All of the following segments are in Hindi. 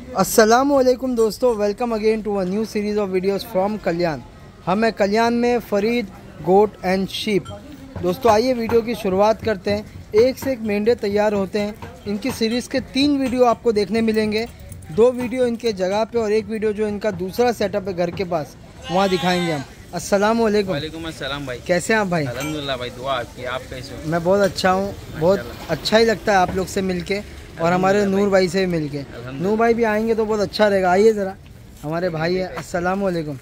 अस्सलामुअलैकुम दोस्तों, welcome again to a new series of videos from Kalyan. हम हैं कल्याण में फरीद गोट एंड शीप। दोस्तों आइए वीडियो की शुरुआत करते हैं। एक से एक मेंढे तैयार होते हैं। इनकी सीरीज़ के 3 वीडियो आपको देखने मिलेंगे। 2 वीडियो इनके जगह पे और 1 वीडियो जो इनका दूसरा सेटअप है घर के पास, वहाँ दिखाएंगे हम। अस्सलामुअलैकुम। वालेकुम अस्सलाम भाई, कैसे हैं आप भाई? अल्हम्दुलिल्लाह भाई, दुआ आपकी। आप कैसे हो? मैं बहुत अच्छा हूँ। बहुत अच्छा ही लगता है आप लोग से मिलके और हमारे नूर भाई से मिल के। नूर भाई भी आएंगे तो बहुत अच्छा रहेगा। आइए ज़रा, हमारे भाई है। अस्सलामुअलैकुम।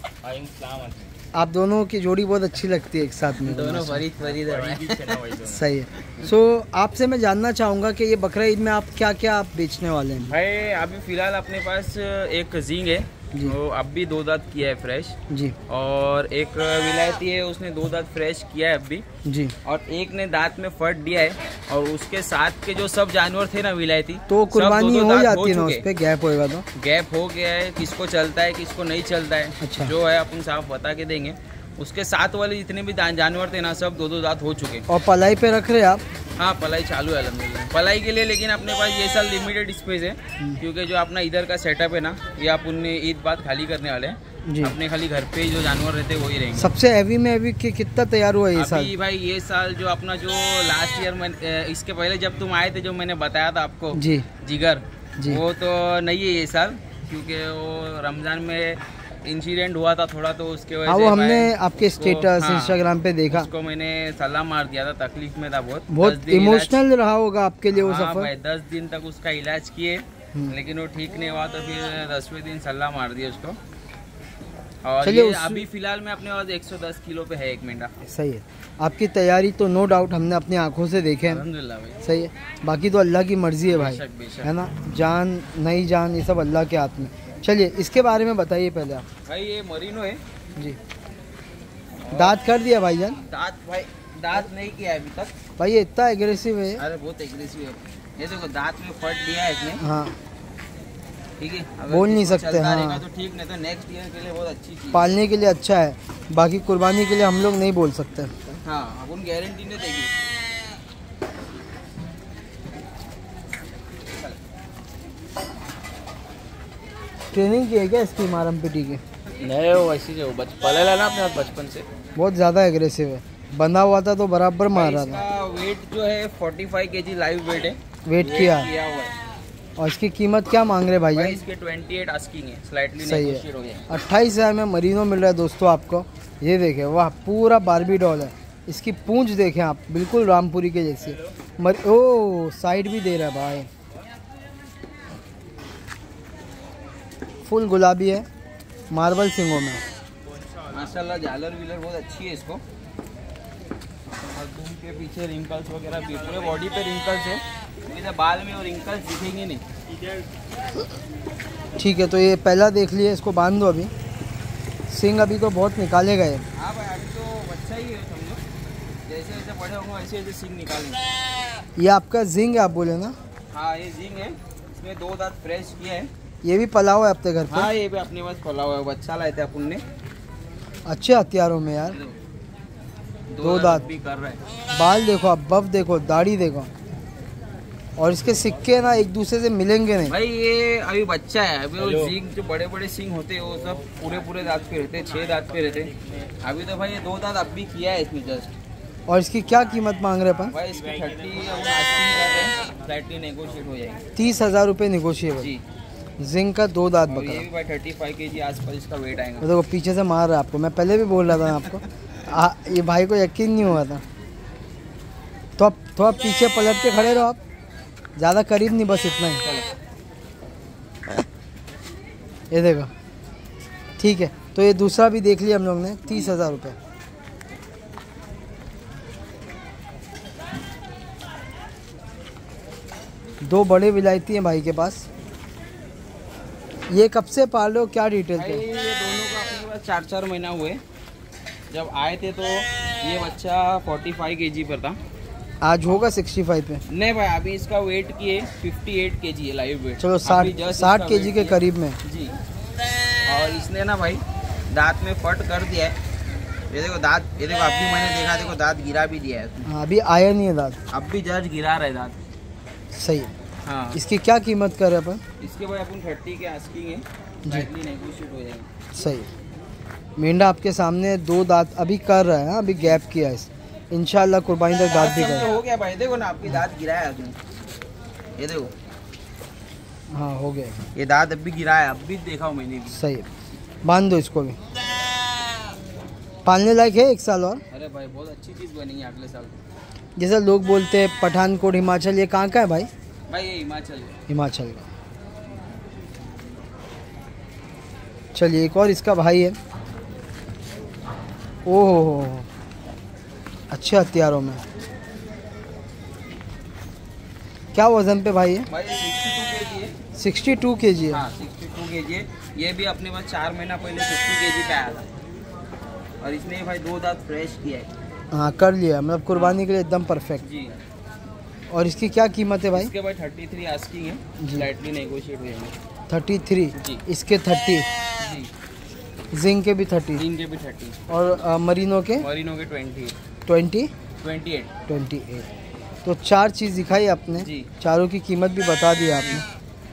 आप दोनों की जोड़ी बहुत अच्छी लगती है एक साथ में, दोनों फरीद है। सही है। सो आपसे मैं जानना चाहूँगा कि ये बकरा ईद में आप क्या क्या आप बेचने वाले हैं? भाई अभी फ़िलहाल अपने पास एक जींग है जो अब भी 2 दांत किया है फ्रेश जी, और एक विलायती है, उसने 2 दांत फ्रेश किया है अभी जी, और एक ने दांत में फट दिया है। और उसके साथ के जो सब जानवर थे ना विलायती, तो कुर्बानी हो जाती है ना, उस पे पर गैप होएगा तो? गैप हो गया है, किसको चलता है किसको नहीं चलता है। अच्छा। जो है अपन साफ बता के देंगे। उसके साथ वाले जितने भी जानवर थे ना, सब 2 दांत हो चुके। और पलाई पे रख रहे आप? हाँ, पलाई चालू है अल्हम्दुलिल्लाह। पलाई के लिए लेकिन अपने पास ये साल लिमिटेड स्पेस है, क्योंकि जो अपना इधर का सेटअप है ना, ये अपन ईद बाद खाली करने वाले हैं जी। अपने खाली घर पे ही जो जानवर रहते हैं वही रहेंगे। सबसे हैवी में अभी कितना तैयार हुआ ये साल? अभी भाई ये साल जो अपना जो लास्ट ईयर में इसके पहले जब तुम आए थे, जो मैंने बताया था आपको जी जिगर जी, वो तो नहीं है ये साल, क्योंकि वो रमजान में इंसिडेंट हुआ था थोड़ा, तो उसके वजह से वो हमने आपके स्टेटस इंस्टाग्राम पे देखा। उसको मैंने सलाम मार दिया था, तकलीफ में था बहुत इमोशनल रहा होगा आपके लिए वो सफर। भाई 10 दिन तक उसका इलाज किए, लेकिन वो ठीक नहीं हुआ, तो फिर 10वें दिन सलाह मार दिया उसको। और ये अभी फिलहाल में अपने पास 110 किलो पे है एक मेंढा। सही है। आपकी तैयारी तो नो डाउट हमने अपनी आंखों से देखे हैं। अल्हम्दुलिल्लाह भाई। सही है, बाकी तो अल्लाह की मर्जी है भाई, बेशक, बेशक। है ना। जान नहीं जान ये सब अल्लाह के हाथ में। चलिए इसके बारे में बताइए पहले आप। भाई ये मरीनो है जी। दांत कर दिया भाईजान? दांत नहीं किया अभी तक भाई, ये इतना एग्रेसिव है। अरे बहुत एग्रेसिव है। ये देखो दांत में फट दिया है इसने। हाँ, ठीक है, अगर बोल नहीं सकते। हाँ, तो ठीक, नहीं तो नेक्स्ट ईयर के लिए बहुत अच्छी चीज। पालने के लिए अच्छा है, बाकी कुर्बानी के लिए हम लोग नहीं बोल सकते। हाँ, अपन गारंटी नहीं देगी। ट्रेनिंग की है क्या इसकी मारमपिटी की? नहीं, वो वैसे जो पलेला ना अपने बचपन से। बहुत ज़्यादा एग्रेसिव है। बंधा हुआ था तो बराबर मार रहा था। इसका वेट जो है 45 kg लाइव वेट है। वेट किया हुआ है। और इसकी कीमत क्या मांग रहे भाई? इसके 28 आस्किंग है, स्लाइटली सही है। नेगोशिएट हो गया। 28,000 में मरीनो मिल रहा है दोस्तों आपको। ये देखें, वाह, पूरा बारबी डॉल है। इसकी पूंछ देखें आप, बिल्कुल रामपुरी के जैसी। ओ, साइड भी दे रहा है भाई, फुल गुलाबी है, मार्बल सिंगों में माशाल्लाह। झालर विलर बहुत अच्छी है इसको। और दुम के पीछे रिंकल्स वगैरह भी, पूरे बॉडी पे रिंकल्स है। तो बाल में और रिंकल्स दिखेंगे नहीं। ठीक है, तो ये पहला देख लिया, इसको बांध दो अभी। सिंग अभी तो बहुत निकाले गए। हाँ भाई, अभी तो बच्चा ही है समझो। जैसे जैसे बड़े होंगे वैसे वैसे सिंग निकालेंगे। ये आपका जिंग है आप बोले ना? हाँ, ये जिंग है। इसमें 2 दांत फ्रेश किया है। ये भी पला हुआ है अपने घर पे? हाँ, ये भी अपने पास पला हुआ है, बच्चा लाए थे अपन ने। अच्छे हथियारों में यार। 2 दांत भी कर रहा है। बाल देखो आप, बफ देखो, दाढ़ी देखो, और इसके सिक्के ना एक दूसरे से मिलेंगे नहीं भाई। ये अभी बच्चा है। अभी वो सिंग जो बड़े बड़े सिंग होते हैं वो सब पूरे दांत पे रहते हैं, 6 दांत पे रहते हैं। अभी तो भाई ये 2 दांत अब भी किया है इसमें जस्ट। और इसकी क्या कीमत मांग रहे अपन? भाई इसकी 30 स्लाइटली नेगोशिएट हो जाएगी। 30,000 रुपये निगोशिएबल। जी। जिंग का 2 दांत और ये बकरा। भी भाई 35 kg आसपास इसका वेट आएगा। देखो पीछे से मार रहा है आपको। मैं पहले भी बोल रहा था आपको, ये भाई को यकीन नहीं हुआ था। तो अब थोड़ा पीछे पलट के खड़े रहो आप, ज़्यादा करीब नहीं, बस इतना ही। ये देखो, ठीक है। तो ये दूसरा भी देख लिया हम लोग ने, 30,000 रुपये। दो बड़े विलायती हैं भाई के पास। ये कब से पाल रहे हो, क्या डिटेल थे? ये दोनों का अपने पास 4 महीना हुए। जब आए थे तो ये बच्चा 45 kg पर था। आज होगा 65 पे? नहीं भाई, अभी इसका वेट की है 58 kg है लाइव वेट। चलो 60 kg के करीब में जी। और इसने ना भाई दांत में फट कर दिया है। ये देखो दांत, ये देखो अभी मैंने देखा, देखो दांत गिरा भी दिया है। हाँ, अभी आया नहीं है दांत, अब भी जस्ट गिरा रहा है दांत। सही है। हाँ। इसकी क्या कीमत कर रहे हैं अपन? इसके भाई अपन 30 के आस्किंग है, डायरेक्टली नेगोशिएट हो जाएगा। सही। मेंढा आपके सामने 2 दांत अभी कर रहा है, अभी गैप किया है, इंशाल्लाह कुर्बानी तक दांत भी कर हो गया भाई। देखो ना आपकी दांत गिराया है अभी, ये देखो। हाँ हो गया, ये दांत अभी गिराया है, अभी देखा हूँ मैंने भी। सही है। बांध दो इसको भी, पालने लायक है 1 साल और। अरे भाई बहुत अच्छी चीज़ बनेगी अगले साल। जैसा लोग बोलते हैं पठानकोट हिमाचल, ये कहाँ का है भाई? भाई ये हिमाचल। हिमाचल का। चलिए एक और इसका भाई है। ओहो, अच्छे हथियारों में। क्या वजन पे भाई है? भाई 62 kg है। 62 kg है। हाँ 62 kg है। ये भी अपने पास 4 महीना पहले 50 kg पे आया था, और इसने भाई 2 दांत फ्रेश किया है। हाँ कर लिया, मतलब कुर्बानी के लिए एकदम परफेक्ट जी। और इसकी क्या कीमत है भाई? इसके भाई 33 आस्किंग है, जी। स्लाइटली नेगोशिएट हो जाएंगे। 33 जी। इसके 30, जी। जिंक के भी 30 इनके भी 30 और मरीनों के 28। 28। तो 4 चीज़ दिखाई आपने जी। चारों की कीमत भी बता दी आपने।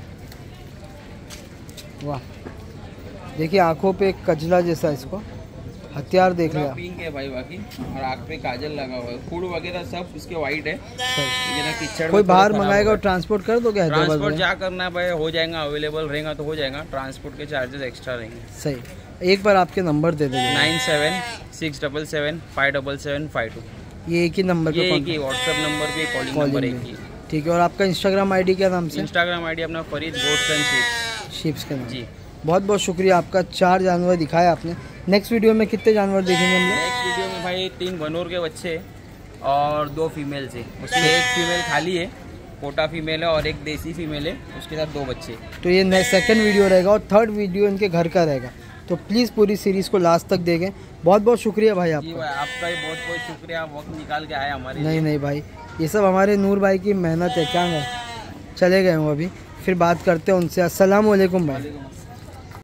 वाह, देखिए आंखों पे एक कजला जैसा इसको हथियार देख लिया। पिंक है भाई बाकी, और आँख पे काजल लगा हुआ है, फूड वगैरह सब इसके वाइट है। कोई बाहर मंगाएगा और ट्रांसपोर्ट कर दोगे हैदराबाद ट्रांसपोर्ट में? जा करना भाई, हो जाएगा, अवेलेबल रहेगा तो हो जाएगा। ट्रांसपोर्ट के चार्जेस एक्स्ट्रा रहेंगे। सही। एक बार आपके नंबर दे दीजिए। 97677752। ये एक ही नंबर ये पे एक ही व्हाट्सएप नंबर पे, कॉलिंग नंबर एक ही। ठीक है। और आपका इंस्टाग्राम आईडी क्या नाम से? इंस्टाग्राम आईडी अपना फरीद गोट्स एंड शीप्स के नाम। जी। बहुत बहुत शुक्रिया आपका। 4 जानवर दिखाया आपने। नेक्स्ट वीडियो में कितने जानवर देखेंगे हम लोग? नेक्स्ट वीडियो में भाई 3 बनोर के बच्चे और 2 फीमेल से, उसमें एक फीमेल खाली है, कोटा फीमेल है, और एक देसी फीमेल है, उसके साथ 2 बच्चे। तो ये सेकंड वीडियो रहेगा और थर्ड वीडियो इनके घर का रहेगा, तो प्लीज़ पूरी सीरीज़ को लास्ट तक देखें। बहुत बहुत शुक्रिया भाई जी आपका। भाई आपका भी बहुत बहुत शुक्रिया, आप वक्त निकाल के आए हमारे लिए। नहीं भाई, ये सब हमारे नूर भाई की मेहनत है। क्या है, चले गए वो अभी, फिर बात करते हैं उनसे। अस्सलाम वालेकुम भाई। वालेकुम अस्सलाम।